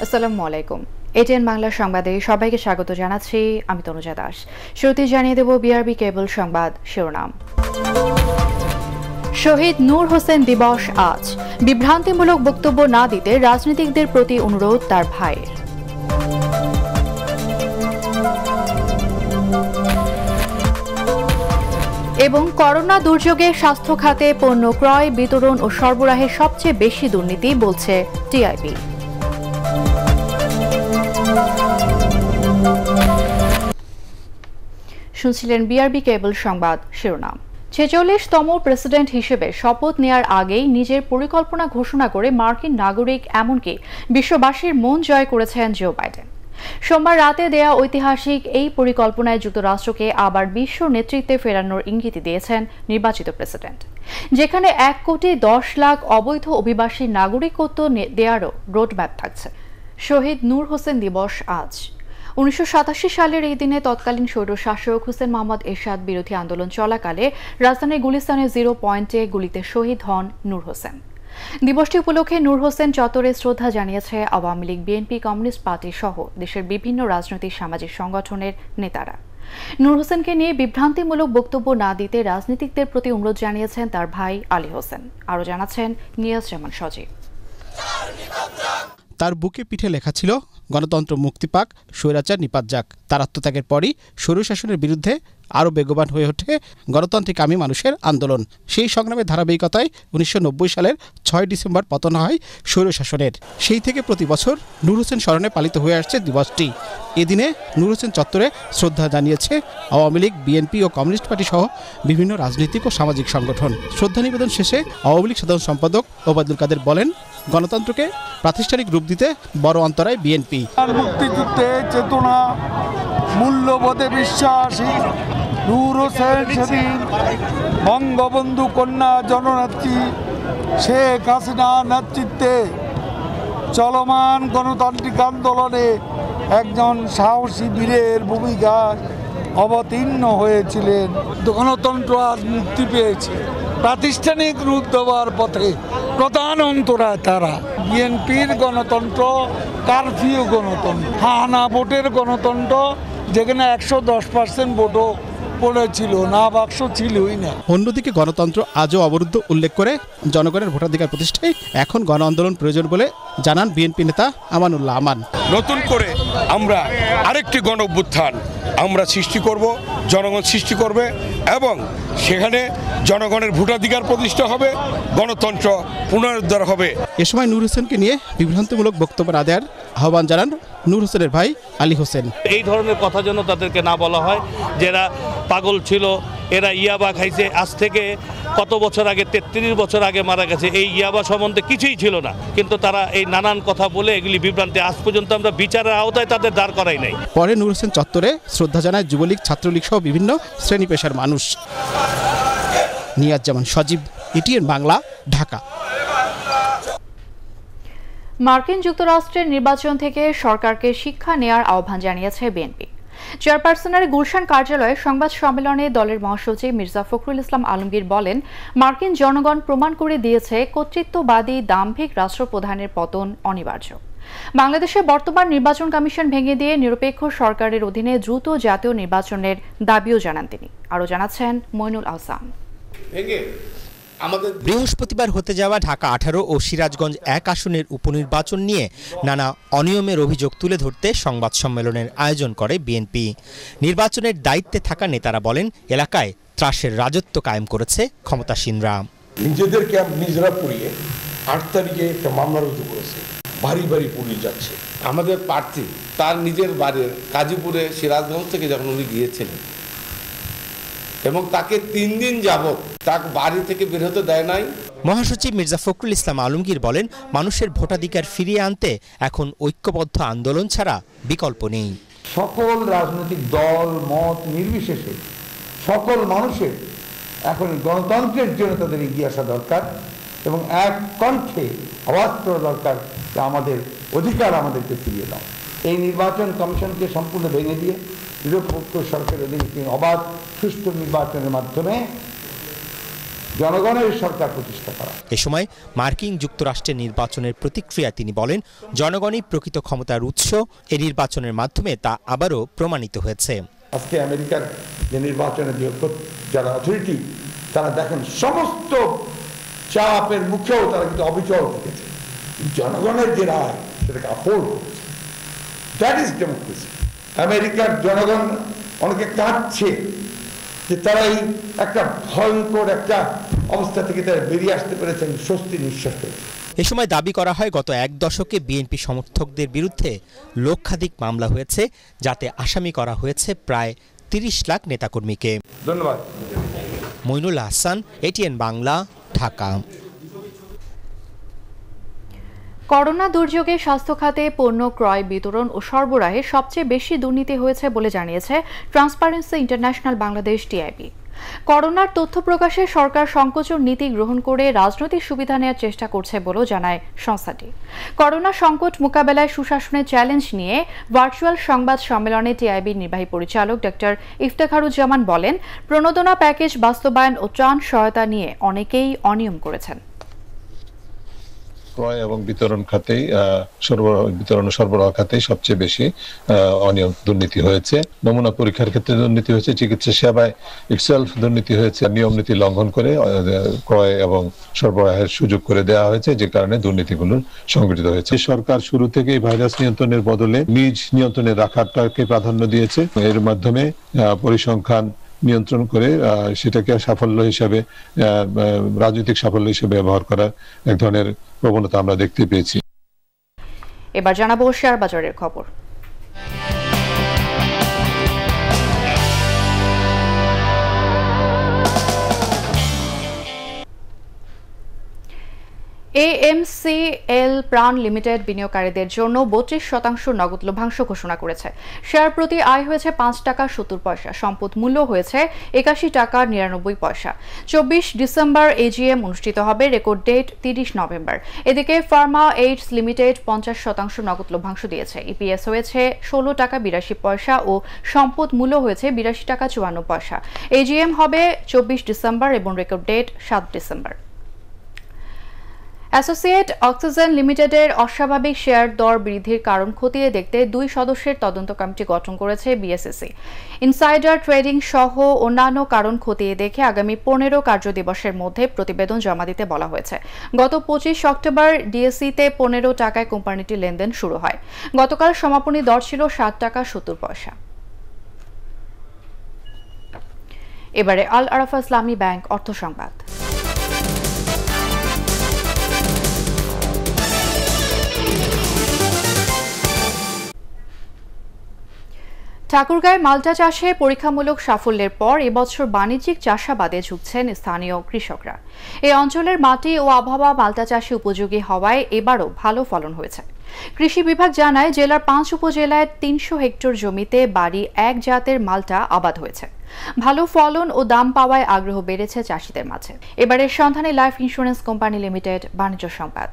আসসালামু আলাইকুম। ATN বাংলা সংবাদে সবাইকে স্বাগত জানাচ্ছি। আমি তনুজা দাস। শুরুতেই জানিয়ে দেব বিআরবি কেবল সংবাদ শিরোনাম। শহীদ নূর হোসেন দিবস আজ। বিভ্রান্তিমূলক বক্তব্য না দিতে রাজনীতিকদের প্রতি অনুরোধ তার ভাইয়ের। এবং করোনা দুর্যোগে স্বাস্থ্য খাতে পণ্য ক্রয়, বিতরণ ও সরবরাহে সবচেয়ে বেশি দুর্নীতি বলছে টিআইবি। শুনছিলেন বিআরবি কেবল সংবাদ শিরোনাম। 46তম প্রেসিডেন্ট হিসেবে শপথ নেয়ার আগেই নিজের পরিকল্পনা ঘোষণা করে মার্কিন নাগরিক এমনকি বিশ্ববাসীর মন জয় করেছেন জো বাইডেন। সোমবার রাতে দেয়া ঐতিহাসিক এই পরিকল্পনায় যুক্তরাষ্ট্রকে আবার বিশ্ব নেতৃত্বে ফেরানোর ইঙ্গিত দিয়েছেন নির্বাচিত প্রেসিডেন্ট, যেখানে 1,10,00,000 অবৈধ অভিবাসী নাগরিকত্ব দেওয়ারও রোডম্যাপ থাকছে। শহীদ নূর হোসেন দিবস আজ। 1987 সালের এই দিনে তৎকালীন স্বৈরশাসক হুসেন মোহাম্মদ এরশাদ বিরোধী আন্দোলন চলাকালে রাজধানীর গুলিস্তানের 0 পয়েন্টে গুলিতে শহীদ হন নূর হোসেন। দিবসটি উপলক্ষে নূর হোসেন চত্বরে শ্রদ্ধা জানিয়েছে Awami League, BNP, communist party সহ দেশের বিভিন্ন রাজনৈতিক সামাজিক সংগঠনের নেতারা। নূর হোসেনকে নিয়ে বিভ্রান্তিমূলক বক্তব্য না দিতে রাজনীতিকদের প্রতি অনুরোধ জানিয়েছেন তার ভাই আলী হোসেন। আরও জানাচ্ছেন নিয়াজ জামান সজীব। তার বুকে পিঠে লেখা ছিল, গণতন্ত্র মুক্তি পাক, স্বৈরাচার নিপাত যাক। তার আত্মত্যাগের পরই স্বৈরশাসনের বিরুদ্ধে আরও বেগবান হয়ে ওঠে গণতান্ত্রিকামী মানুষের আন্দোলন। সেই সংগ্রামের ধারাবাহিকতায় 1990 সালের 6 ডিসেম্বর পতন হয় স্বৈরশাসনের। সেই থেকে প্রতি বছর নূর হোসেন স্মরণে পালিত হয়ে আসছে দিবসটি। এদিনে নূর হোসেন চত্বরে শ্রদ্ধা জানিয়েছে আওয়ামী লীগ, বিএনপি ও কমিউনিস্ট পার্টি সহ বিভিন্ন রাজনৈতিক ও সামাজিক সংগঠন। শ্রদ্ধা নিবেদন শেষে আওয়ামী লীগ সাধারণ সম্পাদক ওবায়দুল কাদের বলেন, গণতন্ত্রকে প্রাতিষ্ঠানিক রূপ দিতে বড় অন্তরায় বিএনপি। মুক্তিযুদ্ধে চেতনা, মূল্যবোধে বিশ্বাসী নূর হোসেন সেদিন বঙ্গবন্ধু কন্যা জননেত্রী শেখ হাসিনার নেতৃত্বে চলমান গণতান্ত্রিক আন্দোলনে একজন সাহসী বীরের ভূমিকায় অবতীর্ণ হয়েছিলেন। গণতন্ত্র আজ মুক্তি পেয়েছে, প্রাতিষ্ঠানিক রূপ দেওয়ার পথে প্রধান অন্তরায় তারা। বিএনপির গণতন্ত্র কারফিউ গণতন্ত্র, হানা ভোটের গণতন্ত্র, যেখানে 110% ভোটও পড়েছিল না, বাক্স ছিলই না। অন্যদিকে গণতন্ত্র আজও অবরুদ্ধ উল্লেখ করে জনগণের ভোটাধিকার প্রতিষ্ঠায় এখন গণ আন্দোলন প্রয়োজন বলে জানান বিএনপি নেতা আমানুল্লাহ আমান। নতুন করে আমরা আরেকটি গণ অভ্যুত্থান আমরা সৃষ্টি করব, জনগণ সৃষ্টি করবে এবং সেখানে জনগণের ভোটাধিকার প্রতিষ্ঠা হবে, গণতন্ত্র পুনরুদ্ধার হবে। এ সময় নূর হোসেনকে নিয়ে বিভ্রান্তিমূলক বক্তব্য না দেওয়ার আহ্বান জানান নূর হোসেনের ভাই আলী হোসেন। এই ধরনের কথা যেন তাদেরকে না বলা হয়, যারা পাগল ছিল, এরা ইয়াবা খাইছে, আজ থেকে কত বছর আগে, 33 বছর আগে মারা গেছে। এই ইয়াবা সম্বন্ধে কিছুই ছিল না, কিন্তু তারা এই নানান কথা বলে এগুলি বিভ্রান্তি। আজ পর্যন্ত আমরা বিচারের আওতায় তাদের দাঁড় করাই নাই। পরে নূর হোসেন চত্বরে শ্রদ্ধা জানায় যুবলীগ, ছাত্রলীগ সহ বিভিন্ন শ্রেণী পেশার মানুষ। নিয়াজ জামান সজীব, ATN বাংলা, ঢাকা। মার্কিন যুক্তরাষ্ট্রের নির্বাচন থেকে সরকারকে শিক্ষা নেয়ার আহ্বান জানিয়েছে বিএনপি। চেয়ারপারসনের গুলশান কার্যালয়ে সংবাদ সম্মেলনে দলের মহাসচিব মির্জা ফখরুল ইসলাম আলমগীর বলেন, মার্কিন জনগণ প্রমাণ করে দিয়েছে কর্তৃত্ববাদী দাম্ভিক রাষ্ট্রপ্রধানের পতন অনিবার্য। বাংলাদেশে বর্তমান নির্বাচন কমিশন ভেঙে দিয়ে নিরপেক্ষ সরকারের অধীনে দ্রুত জাতীয় নির্বাচনের দাবিও জানান তিনি। আরও জানাচ্ছেন মইনুল আহসান। বৃহস্পতিবার হতে যাওয়া ঢাকা 18 ও সিরাজগঞ্জ 1 আসনের উপনির্বাচন নিয়ে নানা অনিয়মের অভিযোগ তুলে ধরতে সংবাদ সম্মেলনের আয়োজন করে বিএনপি। নির্বাচনের দায়িত্বে থাকা নেতারা বলেন, এলাকায় ত্রাসের রাজত্ব কায়েম করেছে ক্ষমতাসীনরা। নিজেদের ক্যাম্প নিজেরা পুড়িয়ে 8 তারিখে একটা মামলা রুজু করেছে, বাড়ি বাড়ি পুড়িয়ে যাচ্ছে। আমাদের প্রার্থী তার নিজের বাড়ির কাজীপুরে সিরাজগঞ্জ থেকে যখন উনি গিয়েছিলেন এবং তাকে 3 দিন যাবত তাকে বাড়ি থেকে বের হতে দেয় নাই। মহাসচিব মির্জা ফখরুল ইসলাম আলমগীর বলেন, মানুষের ভোটাধিকার ফিরিয়ে আনতে এখন ঐক্যবদ্ধ আন্দোলন ছাড়া বিকল্প নেই। সকল রাজনৈতিক দল মত নির্বিশেষে সকল মানুষের এখন গণতন্ত্রের জন্য তাদের এগিয়ে আসা দরকার এবং এক কণ্ঠে আওয়াজ করা দরকার যে আমাদের অধিকার আমাদেরকে ফিরিয়ে দাও। এই নির্বাচন কমিশনকে সম্পূর্ণ ভেঙে দিয়ে নিরপেক্ষ সরকারের অধীনে অবাধ সুষ্ঠু নির্বাচনের মাধ্যমে জনগণের সরকার প্রতিষ্ঠা করা। এ সময় মার্কিন যুক্তরাষ্ট্রের নির্বাচনের প্রতিক্রিয়া তিনি বলেন, জনগণই প্রকৃত ক্ষমতার উৎস, এই নির্বাচনের মাধ্যমে তা আবারও প্রমাণিত হয়েছে। আজকে আমেরিকার যে নির্বাচনে যারা অথরিটি, তারা দেখেন সমস্ত চাপের মুখেও তারা কিন্তু অবিচল থেকেছে, জনগণের যে রায় সেটাকে আপহোল্ড করেছে। That is democracy. আমেরিকার জনগণ অনেকে কাঁদছে যে তারা এই একটা ভয়ঙ্কর একটা অবস্থা থেকে তারা বেরিয়ে আসতে পেরেছেন, স্বস্তি নিঃশ্বাস পেয়েছে। এ সময় দাবি করা হয়, গত এক দশকে বিএনপি সমর্থকদের বিরুদ্ধে লক্ষাধিক মামলা হয়েছে, যাতে আসামি করা হয়েছে প্রায় ৩০ লাখ নেতাকর্মীকে। ধন্যবাদ। মইনুল হাসান, ATN বাংলা, ঢাকা। করোনা দুর্যোগে স্বাস্থ্য খাতে পণ্য ক্রয়, বিতরণ ও সরবরাহে সবচেয়ে বেশি দুর্নীতি হয়েছে বলে জানিয়েছে ট্রান্সপারেন্সি ইন্টারন্যাশনাল বাংলাদেশ TIB। করোনার তথ্য প্রকাশে সরকার সংকোচন নীতি গ্রহণ করে রাজনৈতিক সুবিধা নেওয়ার চেষ্টা করছে বলেও জানায় সংস্থাটি। করোনা সংকট মোকাবেলায় সুশাসনের চ্যালেঞ্জ নিয়ে ভার্চুয়াল সংবাদ সম্মেলনে TIB নির্বাহী পরিচালক ডক্টর ইফতেখারুজ্জামান বলেন, প্রণোদনা প্যাকেজ বাস্তবায়ন ও ত্রাণ সহায়তা নিয়ে অনেকেই অনিয়ম করেছেন। ক্রয় এবং বিতরণ খাতেই বিতরণ ও সরবরাহ খাতেই সবচেয়ে বেশি অনিয়ম দুর্নীতি হয়েছে। নমুনা পরীক্ষার ক্ষেত্রে দুর্নীতি হয়েছে, চিকিৎসা সেবায় ইটসেলফ দুর্নীতি হয়েছে, নিয়ম নীতি লঙ্ঘন করে ক্রয় এবং সরবরাহের সুযোগ করে দেওয়া হয়েছে, যে কারণে দুর্নীতিগুলো সংঘটিত হয়েছে। সরকার শুরু থেকেই ভাইরাস নিয়ন্ত্রণের বদলে নিজ নিয়ন্ত্রণে রাখাটাকে প্রাধান্য দিয়েছে। এর মাধ্যমে পরিসংখ্যান নিয়ন্ত্রণ করে সেটাকে সাফল্য হিসাবে, রাজনৈতিক সাফল্য হিসেবে ব্যবহার করার এক ধরনের প্রবণতা আমরা দেখতে পেয়েছি। এবার জানাবো শেয়ার বাজারের খবর। AMCL প্রাণ লিমিটেড বিনিয়োগকারীদের জন্য 32% নগদ লভ্যাংশ ঘোষণা করেছে। শেয়ার প্রতি আয় হয়েছে 5 টাকা 70 পয়সা, সম্পদ মূল্য হয়েছে 81 টাকা 99 পয়সা। 24 ডিসেম্বর AGM অনুষ্ঠিত হবে, রেকর্ড ডেট 30 নভেম্বর। এদিকে ফার্মা এইডস লিমিটেড 50% নগদ লভ্যাংশ দিয়েছে। EPS হয়েছে 16 টাকা 82 পয়সা ও সম্পদ মূল্য হয়েছে 82 টাকা 54 পয়সা। AGM হবে 24 ডিসেম্বর এবং record date 7 December. Associate oxygen লিমিটেডের অস্বাভাবিক শেয়ার দর বৃদ্ধির কারণ খতিয়ে দেখতে 2 সদস্যের তদন্ত কমিটি গঠন করেছে BSEC। ইনসাইডার ট্রেডিং সহ অন্যান্য কারণ খতিয়ে দেখে আগামী 15 কার্যদিবসের মধ্যে প্রতিবেদন জমা দিতে বলা হয়েছে। গত 25 অক্টোবর DSE-তে 15 টাকায় কোম্পানিটির লেনদেন শুরু হয়। গতকাল সমাপনী দর ছিল 7 টাকা 70 পয়সা। এবারে আল আরাফা ইসলামী ব্যাংক অর্থ সংবাদ। ঠাকুরগাঁয়ে মাল্টা চাষে পরীক্ষামূলক সাফল্যের পর এবছর বাণিজ্যিক চাষাবাদে ঝুঁকছেন স্থানীয় কৃষকরা। এই অঞ্চলের মাটি ও আবহাওয়া মাল্টা চাষে উপযোগী হওয়ায় এবারও ভালো ফলন হয়েছে। কৃষি বিভাগ জানায়, জেলার 5 উপজেলায় 300 হেক্টর জমিতে বাড়ি এক জাতের মাল্টা আবাদ হয়েছে। ভালো ফলন ও দাম পাওয়ায় আগ্রহ বেড়েছে চাষিদের মাঝে। এবারের সন্ধানে লাইফ ইন্স্যুরেন্স কোম্পানি লিমিটেড বাণিজ্য সংবাদ।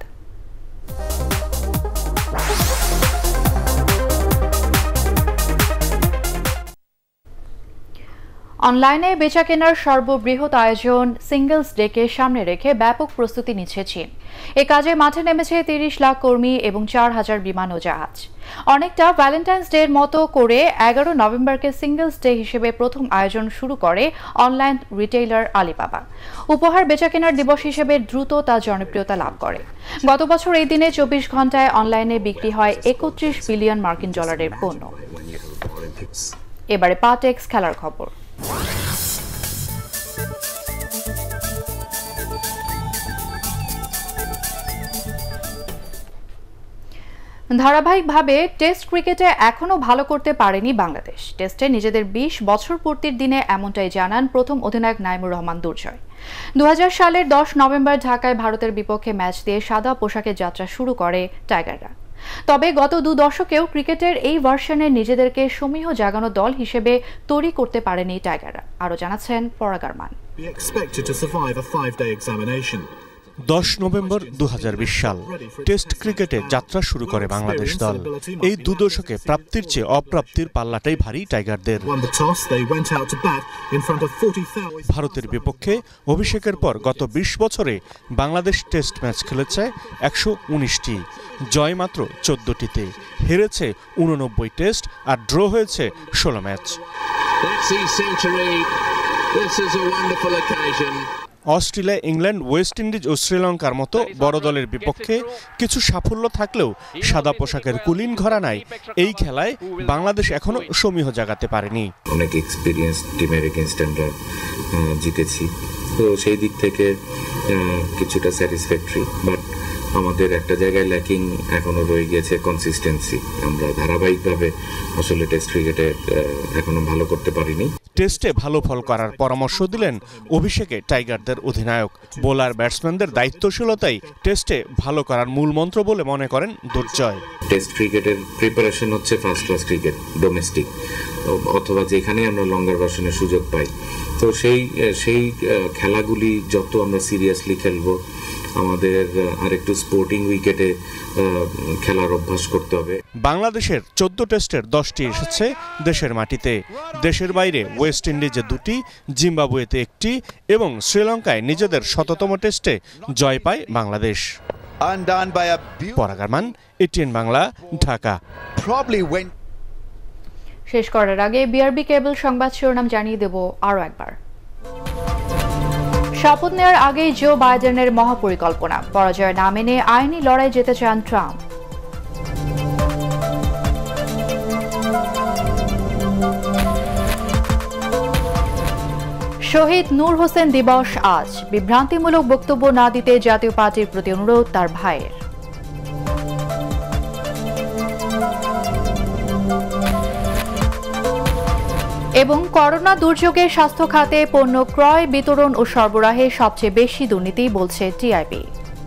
অনলাইনে বেচাকেনার সর্ববৃহৎ আয়োজন সিঙ্গলস ডেকে সামনে রেখে ব্যাপক প্রস্তুতি নিচ্ছে চীন। এ কাজে মাঠে নেমেছে 30 লাখ কর্মী এবং 4000 বিমান ও জাহাজ। অনেকটা ভ্যালেন্টাইন্স ডের মতো করে 11 নভেম্বরকে সিঙ্গলস ডে হিসেবে প্রথম আয়োজন শুরু করে অনলাইন রিটেইলার আলিবাবা। উপহার বেচাকেনার দিবস হিসেবে দ্রুত তা জনপ্রিয়তা লাভ করে। গত বছর এই দিনে 24 ঘন্টায় অনলাইনে বিক্রি হয় 31 বিলিয়ন মার্কিন ডলারের পণ্য। এবারে পাটেক্স খেলার খবর। ধারাবাহিকভাবে টেস্ট ক্রিকেটে এখনও ভালো করতে পারেনি বাংলাদেশ। টেস্টে নিজেদের 20 বছর পূর্তির দিনে এমনটাই জানান প্রথম অধিনায়ক নাইমুর রহমান দুর্জয়। 2000 সালের 10 নভেম্বর ঢাকায় ভারতের বিপক্ষে ম্যাচ দিয়ে সাদা পোশাকে যাত্রা শুরু করে টাইগাররা। তবে গত 2 দশকেও ক্রিকেটের এই ভার্সনে নিজেদেরকে সমীহ জাগানো দল হিসেবে তৈরি করতে পারেনি টাইগাররা। আরও জানাচ্ছেন পরাগারমান। 10 নভেম্বর 2020 সাল টেস্ট ক্রিকেটে যাত্রা শুরু করে বাংলাদেশ দল। এই দুদশকে প্রাপ্তির চেয়ে অপ্রাপ্তির পাল্লাটাই ভারী টাইগারদের। ভারতের বিপক্ষে অভিষেকের পর গত 20 বছরে বাংলাদেশ টেস্ট ম্যাচ খেলেছে 119টি, জয় মাত্র 14টিতে, হেরেছে 89 টেস্ট আর ড্র হয়েছে 16 match. Australia, England, West Indies ও শ্রীলঙ্কার মতো বড় দলের বিপক্ষে কিছু সাফল্য থাকলেও সাদা পোশাকের কুলিন ঘরানায় এই খেলায় বাংলাদেশ এখনো সমীহ জাগাতে পারেনি। অনেক এক্সপিরিয়েন্স টিমের এগেইনস্ট আমরা জিতেছি, তো সেই দিক থেকে কিছুটা স্যাটিসফ্যাক্টরি, বাট আমাদের একটা জায়গায় ল্যাকিং এখনো রয়ে গেছে কনসিস্টেন্সি। আমরা ধারাবাহিকভাবে আসলে টেস্ট ক্রিকেটে এখনো ভালো করতে পারিনি। টেস্টে ভালো ফল করার পরামর্শ দিলেন অভিষেকে টাইগারদের অধিনায়ক। বোলার ব্যাটসম্যানদের দায়িত্বশীলতাই টেস্টে ভালো করার মূল মন্ত্র বলে মনে করেন দুর্জয়। টেস্ট ক্রিকেটের প্রিপারেশন হচ্ছে ফার্স্ট ক্লাস ক্রিকেট, ডোমেস্টিক অথবা যেখানে আমরা লঙ্গার ভার্সনের সুযোগ পাই, তো সেই খেলাগুলি যত আমরা সিরিয়াসলি খেলবো, আমাদের আরেকটু স্পোর্টিং উইকেটে খেলার অভ্যাস করতে হবে। বাংলাদেশের 14 টেস্টের 10টি এসেছে দেশের মাটিতে। দেশের বাইরে ওয়েস্ট ইন্ডিজে 2টি, জিম্বাবুয়েতে 1টি এবং শ্রীলঙ্কায় নিজেদের 100তম টেস্টে জয় পায় বাংলাদেশ। পরাগারমান, ATN বাংলা, ঢাকা। শেষ করার আগে বিআরবি কেবল সংবাদ শিরোনাম জানিয়ে দেব আরও একবার। শপথ নেওয়ার আগেই জো বাইডেনের মহাপরিকল্পনা, পরাজয় না মেনে আইনি লড়াই যেতে চান ট্রাম্প। শহীদ নূর হোসেন দিবস আজ, বিভ্রান্তিমূলক বক্তব্য না দিতে জাতীয় পার্টির প্রতি অনুরোধ তার ভাইয়ের। এবং করোনা দুর্যোগে স্বাস্থ্য খাতে পণ্য ক্রয়, বিতরণ ও সরবরাহে সবচেয়ে বেশি দুর্নীতি বলছে টিআইবি।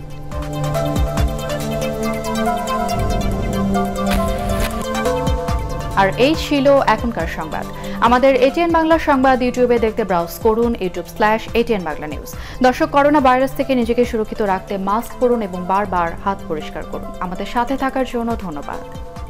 আর এই ছিল এখনকার সংবাদ। আমাদের ATN বাংলা সংবাদ ইউটিউবে দেখতে ব্রাউজ করুন youtube/ATN বাংলা নিউজ। দর্শক, করোনা ভাইরাস থেকে নিজেকে সুরক্ষিত রাখতে মাস্ক পরুন এবং বারবার হাত পরিষ্কার করুন। আমাদের সাথে থাকার জন্য ধন্যবাদ।